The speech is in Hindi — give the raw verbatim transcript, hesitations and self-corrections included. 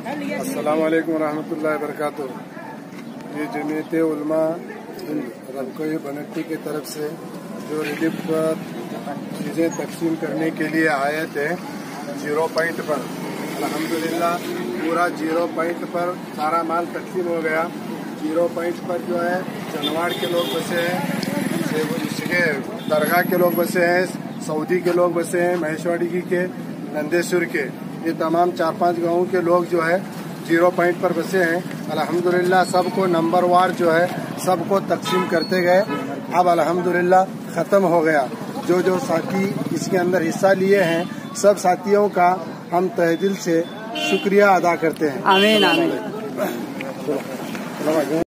अस्सलाम वालेकुम रहमतुल्लाहि वबरकातुह। ये जमीयत उलमा रबकोई बनट्टी की तरफ से जो रिलीफ चीज़ें तकसीम करने के लिए आए थे जीरो पॉइंट पर, अल्हम्दुलिल्लाह पूरा जीरो पॉइंट पर सारा माल तकसीम हो गया। जीरो पॉइंट पर जो है जनवाड़ के लोग बसे हैं, इसके दरगाह के लोग बसे हैं, सऊदी के लोग बसे हैं, महेशवाड़ी के, नंदेश्वर के, ये तमाम चार पांच गाँव के लोग जो है जीरो पॉइंट पर बसे हैं। अल्हम्दुलिल्लाह सबको नंबर वार जो है सबको तकसीम करते गए। अब अल्हम्दुलिल्लाह ख़त्म हो गया। जो जो साथी इसके अंदर हिस्सा लिए हैं सब साथियों का हम तहे दिल से शुक्रिया अदा करते हैं। आमीन आमीन।